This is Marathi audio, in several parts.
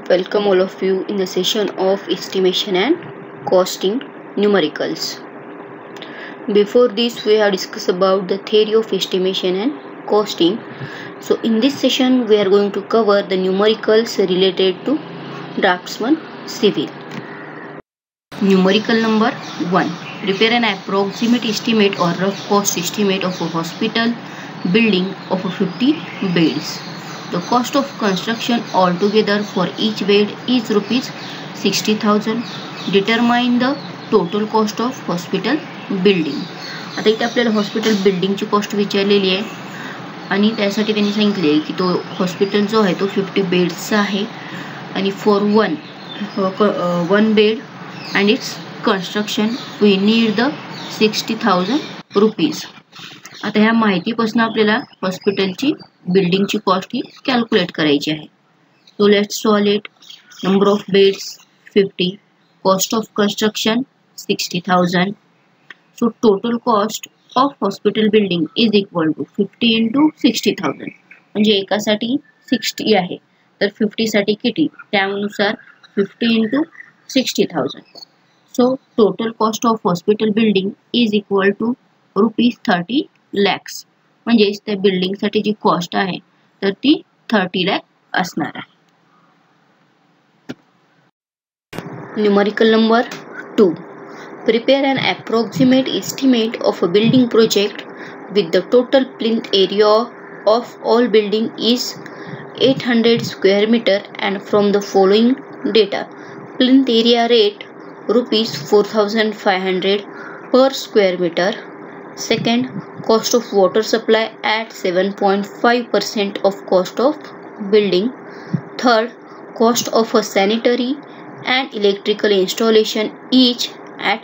Welcome all of you in the session of estimation and costing numericals. Before this we have discussed about the theory of estimation and costing. So in this session we are going to cover the numericals related to draftsman civil. Numerical number 1. Prepare an approximate estimate or rough cost estimate of a hospital building of 50 beds. The cost of construction altogether for each bed is rupees 60,000. Determine the total cost of hospital building. आता इथे आपल्याला हॉस्पिटल बिल्डिंगची कॉस्ट विचारलेली आहे आणि त्यासाठी त्यांनी सांगितले की तो हॉस्पिटल जो आहे तो 50 बेड्सचा आहे आणि for one bed and its construction we need the 60,000 rupees. आता ह्या माहितीपासून आपल्याला हॉस्पिटलची बिल्डिंगची कॉस्ट ही कॅल्क्युलेट करायची आहे. So let's solve it. Number of beds 50, cost of construction 60,000. So total cost of hospital building is equal to 50 into 60,000. म्हणजे एकासाठी 60 आहे तर 50 साठी किती, त्यानुसार 50 into 60,000. So total cost of hospital building is equal to rupees 30 lakhs. म्हणजे त्या बिल्डिंग साठी जी कॉस्ट आहे तर ती 30 लाख असणार आहे. Numerical number 2. Prepare an approximate estimate of a building project with the total plinth area of all building is 800 square meter and from the following data. Plinth area rate rupees 4,500 per square meter. Second, cost of water supply at 7.5% of cost of building. Third, cost of a sanitary and electrical installation each at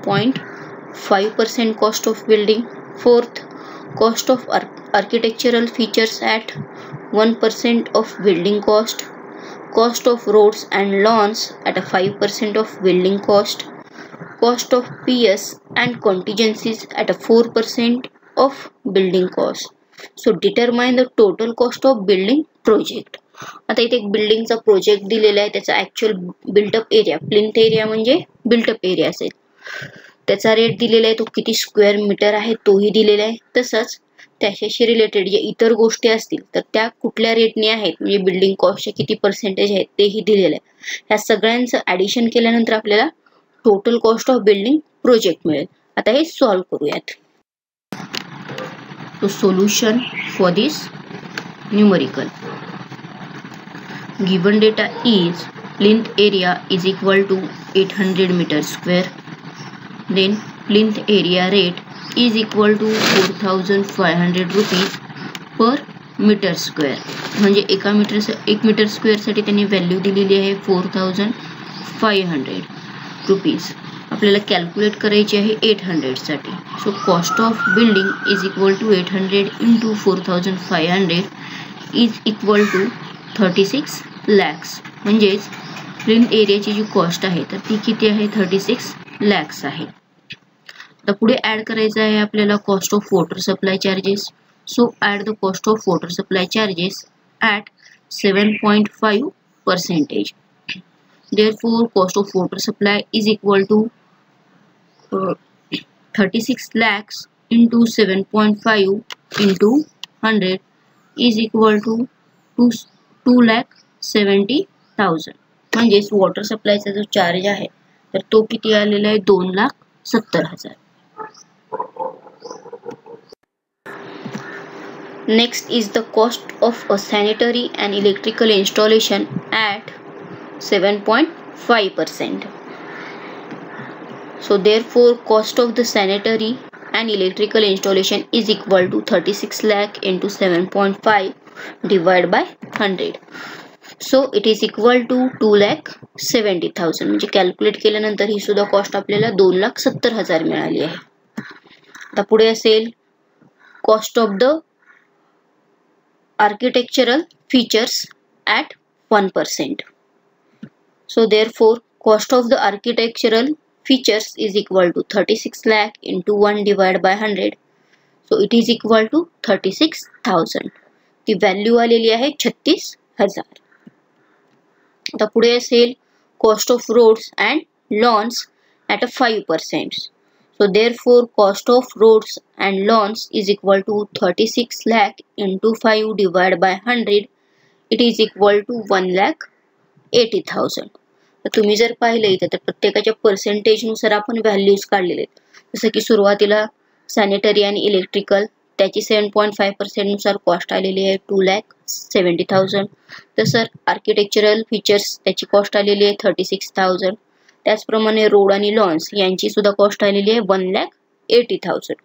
7.5% cost of building. Fourth, cost of architectural features at 1% of building cost. Cost of roads and lawns at a 5% of building cost. Cost of PS and contingencies at a 4% of building cost. So determine the total cost of building project. आता इथे एक बिल्डिंगचा प्रोजेक्ट दिलेला आहे, त्याचा actual built up area, plinth area म्हणजे बिल्टअप एरिया असेल, त्याचा रेट दिलेला आहे, तो किती स्क्वेअर मीटर आहे तोही दिलेला आहे. तसंच त्याच्याशी रिलेटेड जे इतर गोष्टी असतील तर त्या कुठल्या रेटने आहेत, म्हणजे बिल्डिंग कॉस्टचे किती पर्सेंटेज आहेत तेही दिलेलं आहे. ह्या सगळ्यांचं ऍडिशन केल्यानंतर आपल्याला total cost of building project मिळेल. आता हे सॉल्व्ह करूयात. तो solution for this numerical. Given data is plinth area is equal to 800 metre square. Then plinth area rate is equal to 4,500 rupees per metre square. म्हणजे एक मीटर स्क्वेअर साठी त्यांनी व्हॅल्यू दिलेली आहे 4,500 रुपीज. आपल्याला कॅल्क्युलेट करायची आहे 800 साठी. So cost of building is equal to 800 into 4,500 is equal to 36 lakhs. म्हणजेच प्लिंथ एरियाची जी कॉस्ट आहे तर ती किती आहे, 36 लॅक्स आहे. आता पुढे ऍड करायचं आहे आपल्याला cost of water supply charges. So add the cost of water supply charges at 7.5%. Therefore cost of water supply is equal to 36 lakhs into 7.5 into 100 is equal to 2,70,000. म्हणजेच वॉटर सप्लायचा जो चार्ज आहे तर तो किती आलेला आहे, 2,70,000. Next is the cost of a sanitary and electrical installation at 7.5%. So therefore cost of the sanitary and electrical installation is equal to 36 lakh into 7.5 divided by 100. So it is equal to 2,70,000. म्हणजे कॅल्क्युलेट केल्यानंतर ही सुद्धा कॉस्ट आपल्याला 2,70,000 मिळाली आहे. आता पुढे असेल cost of the architectural features at 1%. So therefore cost of the architectural features is equal to 36 lakh into 1 divided by 100. So it is equal to 36,000. ती व्हॅल्यू आलेली आहे 36,000. आता पुढे असेल cost of roads and lawns at a 5%. So therefore cost of roads and lawns is equal to 36 lakh into 5 divided by 100. It is equal to 1,80,000. तर तुम्ही जर पाहिले इथे तर प्रत्येकाच्या पर्सेंटेज नुसार आपण व्हॅल्यूज काढलेले आहेत. जसं की सुरुवातीला सॅनिटरी आणि इलेक्ट्रिकल त्याची 7.5% नुसार कॉस्ट आलेली आहे 2,70,000. तसं आर्किटेक्चरल फीचर्स त्याची कॉस्ट आलेली आहे 36,000. त्याचप्रमाणे रोड आणि लॉन्स यांची सुद्धा कॉस्ट आलेली आहे 1,80,000.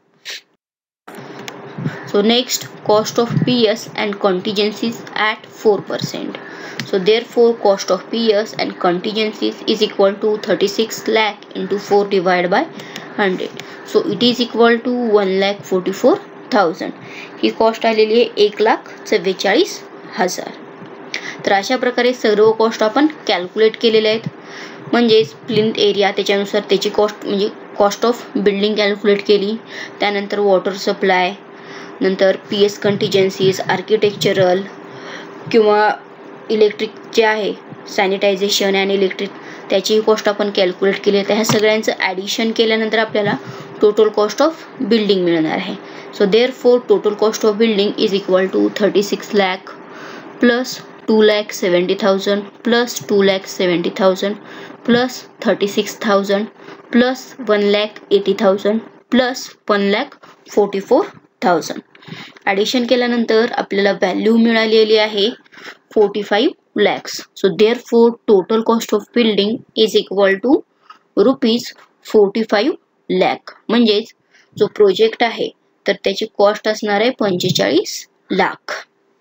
So next, cost of PS and contingencies at 4%. So therefore cost of PS and contingencies is equal to 36 lakh into 4 divided by 100. So it is equal to 1,44,000. ही कॉस्ट आलेली आहे 1,44,000. तर अशा प्रकारे सर्व कॉस्ट आपण कॅल्क्युलेट केलेले आहेत. म्हणजेच प्लिंथ एरिया त्याच्यानुसार त्याची कॉस्ट म्हणजे कॉस्ट ऑफ बिल्डिंग कॅल्क्युलेट केली. त्यानंतर वॉटर सप्लाय, नंतर PS कंटिजन्सीज, आर्किटेक्चरल किंवा इलेक्ट्रिक जे आहे सॅनिटायझेशन आणि इलेक्ट्रिक त्याची कॉस्ट आपण कॅल्क्युलेट केली. तर ह्या सगळ्यांचं ॲडिशन केल्यानंतर आपल्याला टोटल कॉस्ट ऑफ बिल्डिंग मिळणार आहे. So therefore total cost of building is equal to 36 lakh plus 2,70,000 plus 2,70,000 plus 36,000 plus 1,80,000 plus 1,44,000. Addition केल्यानंतर आपल्याला व्हॅल्यू मिळालेली आहे 45 lakhs. So therefore total cost of building is equal to ₹45 lakh. म्हणजेच जो प्रोजेक्ट आहे तर त्याची कॉस्ट असणार आहे 45 lakh.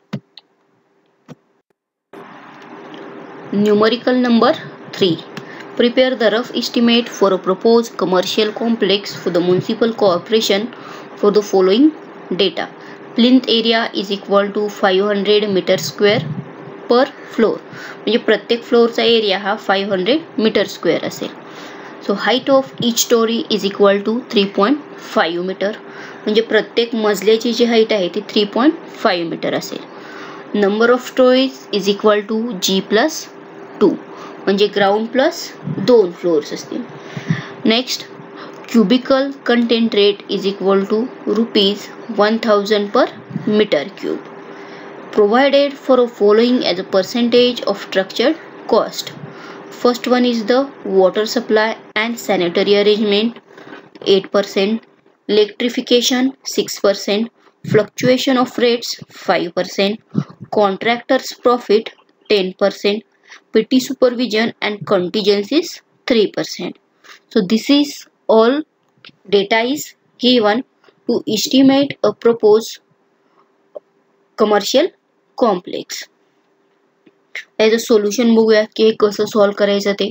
Numerical number 3. Prepare the rough estimate for a proposed commercial complex for the municipal corporation for the following data. Plinth area is equal to 500 meter square per floor. म्हणजे प्रत्येक फ्लोअरचा एरिया हा 500 meter square असेल. So height of each story is equal to 3.5 meter. म्हणजे प्रत्येक मजल्याची जी हाईट आहे ती 3.5 meter असेल. Number of stories is equal to G+2. म्हणजे ग्राउंड प्लस 2 फ्लोअर्स असतील. Next, cubical content rate is equal to ₹1,000 per meter cube. Provided for following as a percentage of structured cost. First one is the water supply and sanitary arrangement 8%, electrification 6%, fluctuation of rates 5%, contractors profit 10%, PT supervision and contingencies 3%. So this is all data is given to estimate a proposed commercial complex. त्याचं सोल्युशन बघूया की कसं सॉल्व करायचं ते.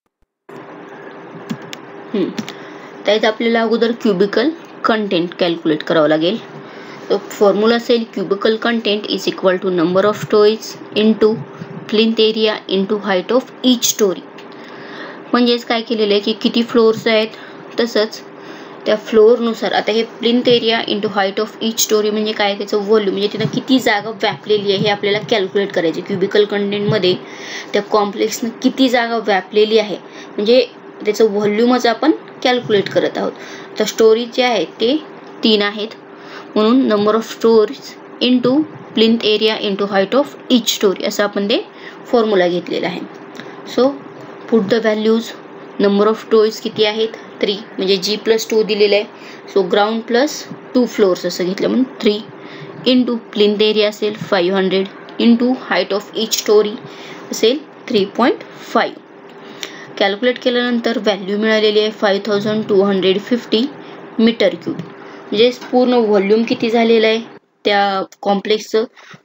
त्यात आपल्याला अगोदर क्युबिकल कंटेंट कॅल्क्युलेट करावं लागेल. तो फॉर्म्युला असेल cubical content is equal to number of storeys into plinth area into height of each storey. म्हणजेच काय केलेलं आहे की किती फ्लोअर्स आहेत तसंच त्या फ्लोअरनुसार आता हे plinth area into height of each storey म्हणजे काय त्याचं व्हॉल्यूम म्हणजे तिथं किती जागा व्यापलेली आहे हे आपल्याला कॅल्क्युलेट करायचे. क्युबिकल कंटेंटमध्ये त्या कॉम्प्लेक्सनं किती जागा व्यापलेली आहे म्हणजे त्याचं व्हॉल्यूमच आपण कॅल्क्युलेट करत आहोत. तर स्टोरीज जे आहेत ते 3 आहेत म्हणून number of storeys into plinth area into height of each storey असं आपण ते फॉर्म्युला घेतलेला आहे. So put the values. Number of storeys किती आहेत 3 म्हणजे G+2 दिलेलं आहे. सो ग्राउंड प्लस 2 फ्लोअर्स असं घेतलं म्हणून 3 इंटू प्लिंथ एरिया असेल 500 into height of each storey असेल 3.5. कॅल्क्युलेट केल्यानंतर व्हॅल्यू मिळालेली आहे 5250 मीटर क्यूब. म्हणजे पूर्ण व्हॉल्यूम किती झालेलं आहे त्या कॉम्प्लेक्सचं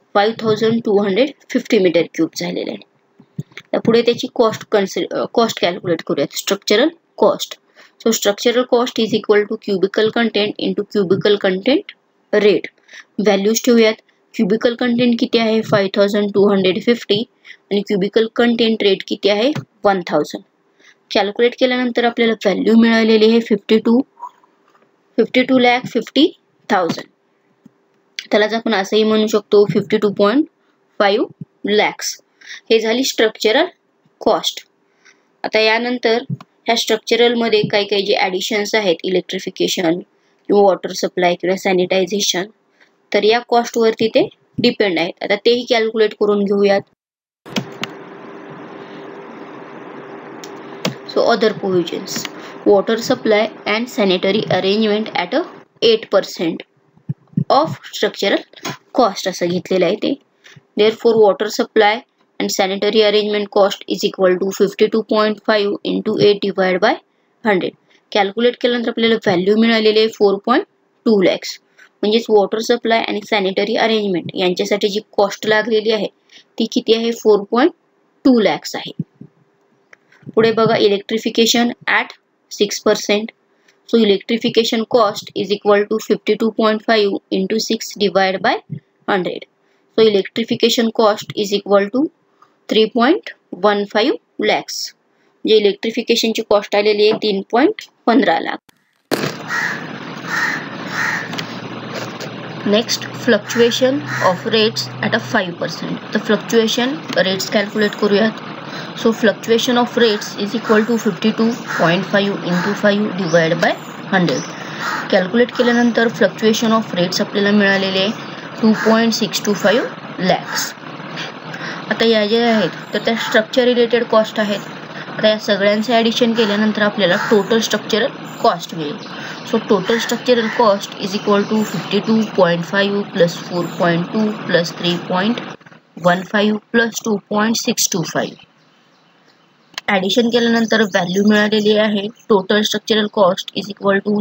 5250 मीटर क्यूब झालेलं आहे. पुढे त्याची कॉस्ट कॅल्क्युलेट करूयात. Structural cost. So structural cost is equal to cubical content into cubical content rate. Values ठेवूयात. क्युबिकल कंटेंट किती आहे 5250 आणि क्युबिकल कंटेंट रेट किती आहे 1000. कॅल्क्युलेट केल्यानंतर आपल्याला व्हॅल्यू मिळालेली आहे 52,50,000. त्यालाच आपण असंही म्हणू शकतो 52.5 lakhs. हे झाली स्ट्रक्चरल कॉस्ट. आता यानंतर ह्या स्ट्रक्चरल मध्ये काही काही जे ॲडिशन्स आहेत, इलेक्ट्रिफिकेशन किंवा वॉटर सप्लाय किंवा सॅनिटायझेशन, तर या कॉस्ट वरती ते डिपेंड आहेत. आता तेही कॅल्क्युलेट करून घेऊयात. So other provisions, water supply and sanitary arrangement at a 8% of structural cost असं घेतलेलं आहे ते. Therefore water supply and sanitary arrangement cost is equal to 52.5 into 8 divided by 100. Calculate केल्यानंतर आपल्याला व्हॅल्यू मिळालेली आहे 4.2 lakhs. म्हणजेच वॉटर सप्लाय आणि सॅनिटरी अरेंजमेंट यांच्यासाठी जी कॉस्ट लागलेली आहे ती किती आहे, 4.2 lakhs आहे. पुढे बघा, electrification at 6%. So electrification cost is equal to 52.5 into 6 divide by 100. So electrification cost is equal to 3.15 lakhs. म्हणजे इलेक्ट्रिफिकेशनची कॉस्ट आलेली आहे 3.15 lakh. Next, fluctuation of rates at a 5%. तर फ्लक्च्युएशन रेट्स कॅल्क्युलेट करूयात. So fluctuation of rates is equal to 52.5 into 5 divided by 100. Calculate केल्यानंतर फ्लक्च्युएशन ऑफ रेट्स आपल्याला मिळालेले आहे 2.625 lakhs. आता या ज्या आहेत तर त्या स्ट्रक्चर रिलेटेड कॉस्ट आहेत. आता या सगळ्यांचे ॲडिशन केल्यानंतर आपल्याला टोटल स्ट्रक्चरल कॉस्ट मिळेल. So total structural cost is equal to 52.5 plus 4.2 plus 3.15 plus 2.625. Addition केल्यानंतर व्हॅल्यू मिळालेली आहे total structural cost is equal to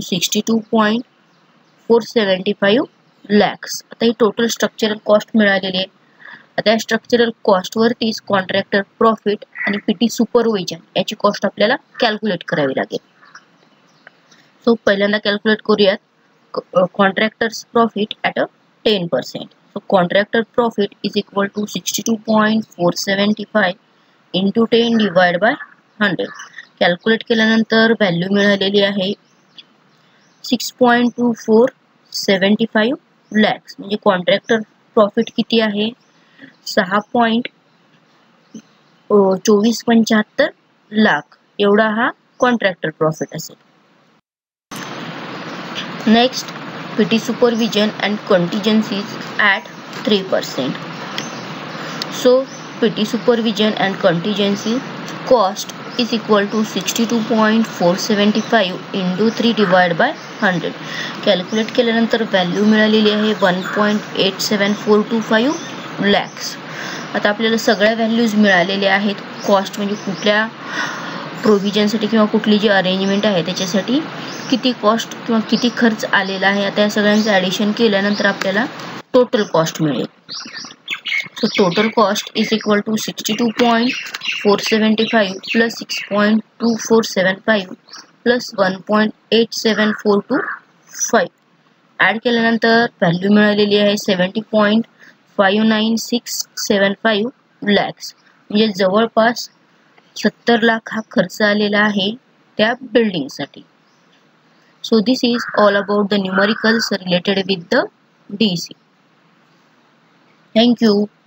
62.475 lakhs. आता ही टोटल स्ट्रक्चरल कॉस्ट मिळालेली आहे. आता या स्ट्रक्चरल कॉस्टवरतीच कॉन्ट्रॅक्टर प्रॉफिट आणि पीटी सुपरविजन याची कॉस्ट आपल्याला कॅल्क्युलेट करावी लागेल. सो पहिल्यांदा कॅल्क्युलेट करूयात contractor's profit at a 10%. So contractor profit is equal to 62.475 into 10 divide by 100. Calculate केल्यानंतर व्हॅल्यू मिळालेली आहे 6.2475 lakhs. म्हणजे कॉन्ट्रॅक्टर प्रॉफिट किती आहे, 6.2475 लाख एवढा हा कॉन्ट्रॅक्टर प्रॉफिट असेल. Next, PT supervision and contingencies at 3%. So PT supervision and contingency cost is equal to 62.475 into 3 divided by 100. Calculate केल्यानंतर व्हॅल्यू मिळालेली आहे 1.87425 lakhs. आता आपल्याला सगळ्या व्हॅल्यूज मिळालेल्या आहेत. कॉस्ट म्हणजे कुठल्या प्रोव्हिजनसाठी किंवा कुठली जी अरेंजमेंट आहे त्याच्यासाठी किती कॉस्ट किंवा किती खर्च आलेला आहे. आता या सगळ्यांचं ॲडिशन केल्यानंतर आपल्याला टोटल कॉस्ट मिळेल. So total cost is equal to 62.475 plus 6.2475 plus 1.87425. Add केल्यानंतर व्हॅल्यू मिळालेली आहे 70.59675 lakhs. म्हणजे जवळपास 70 लाख हा खर्च आलेला आहे त्या बिल्डिंगसाठी. So this is all about the numericals related with the DC. Thank you.